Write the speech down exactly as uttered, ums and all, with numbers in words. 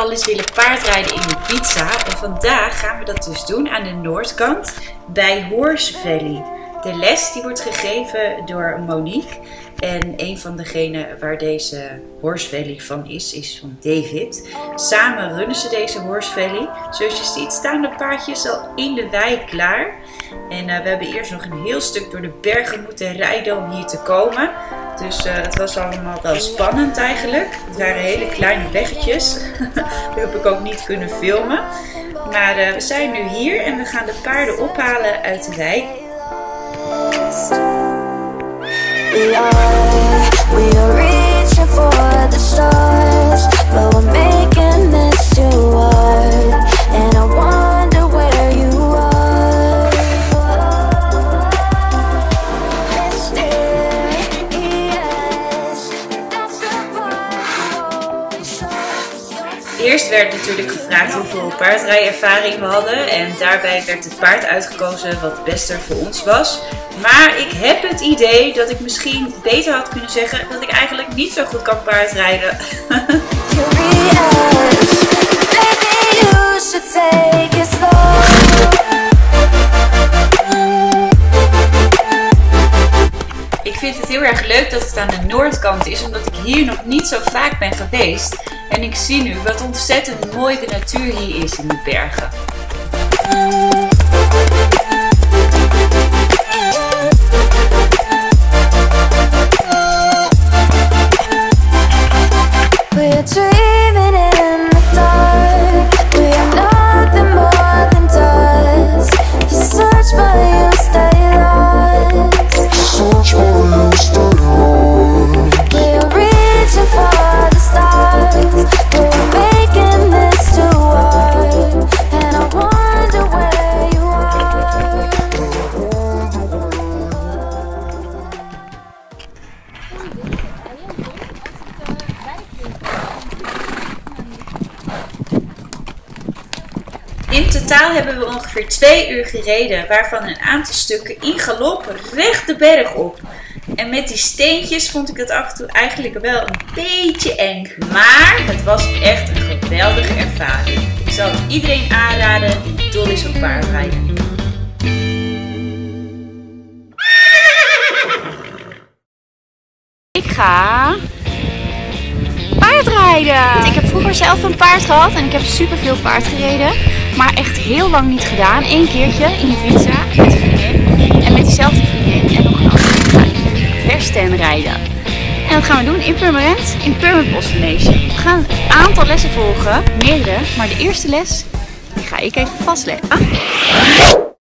al eens willen paardrijden in Ibiza en vandaag gaan we dat dus doen aan de noordkant bij Horse Valley. De les die wordt gegeven door Monique en een van degenen waar deze Horse Valley van is, is van David. Samen runnen ze deze Horse Valley. Zoals je ziet staan de paardjes al in de wei klaar. En uh, we hebben eerst nog een heel stuk door de bergen moeten rijden om hier te komen. Dus uh, het was allemaal wel spannend eigenlijk. Het waren hele kleine weggetjes. Dat heb ik ook niet kunnen filmen. Maar uh, we zijn nu hier en we gaan de paarden ophalen uit de wei. We are, we are reaching for the stars, but we're making this too hard, and I wonder where you are. It's there, yes, that's the part we show. Eerst werd natuurlijk gevraagd hoeveel paardrijervaring we hadden en daarbij werd het paard uitgekozen wat het beste voor ons was. Maar ik heb het idee dat ik misschien beter had kunnen zeggen dat ik eigenlijk niet zo goed kan paardrijden. Ik vind het heel erg leuk dat het aan de noordkant is, omdat ik hier nog niet zo vaak ben geweest. En ik zie nu wat ontzettend mooi de natuur hier is in de bergen. In totaal hebben we ongeveer twee uur gereden, waarvan een aantal stukken in galop recht de berg op. En met die steentjes vond ik het af en toe eigenlijk wel een beetje eng. Maar het was echt een geweldige ervaring. Ik zal het iedereen aanraden die dol is op paardrijden. Ik ga paardrijden. Ik heb vroeger zelf een paard gehad en ik heb super veel paard gereden. Maar echt heel lang niet gedaan. Eén keertje in Ibiza met een vriendin. En met diezelfde vriendin en nog een andere ga ik versten rijden. En dat gaan we doen in Purmerend, in Purmerend Bosmanege. We gaan een aantal lessen volgen, meerdere. Maar de eerste les, die ga ik even vastleggen. Ah.